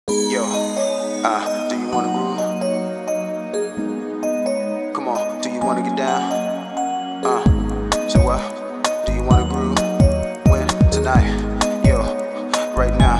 Yo, do you wanna groove? Come on, do you wanna get down? So what? Do you wanna groove? When? Tonight? Yo, right now?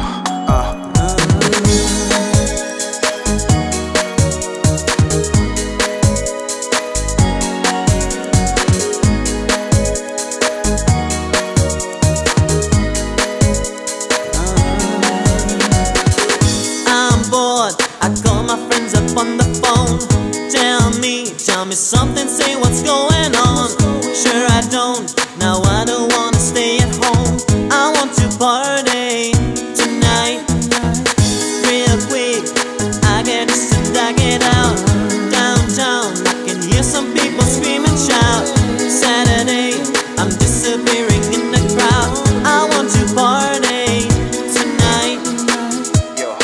I call my friends up on the phone. Tell me something, say what's going on. Sure I don't, now I don't wanna stay at home. I want to party tonight. Real quick, I get this and I get out. Downtown, I can hear some people scream and shout. Saturday, I'm disappearing in the crowd. I want to party tonight. Yo,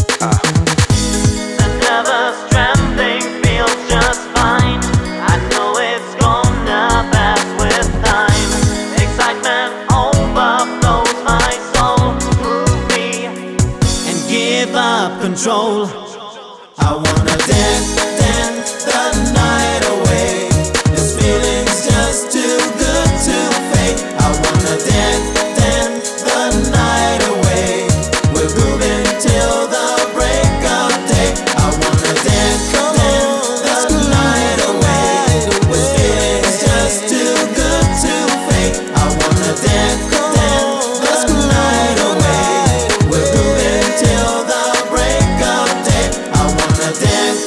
Another stranding feels just fine. I know it's gonna pass with time. Excitement overflows my soul. Move me and give up control. I wanna dance the night away. This feeling's just too good to fake. I wanna dance the night away. We're grooving till the break of day. I wanna dance the night away. This feeling's just too good to fake. I wanna dance the night away. We're grooving till the break of day. I wanna dance.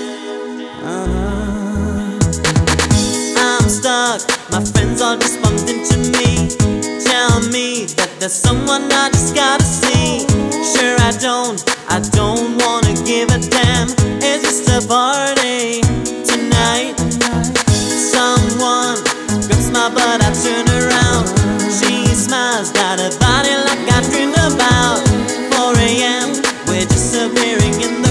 I'm stuck, my friends all just bumped into me. Tell me that there's someone I just gotta see. Sure I don't wanna give a damn. It's just a party tonight. Someone grabs my butt, I turn around. She smiles, got a body like I dreamed about. 4 AM, we're disappearing in the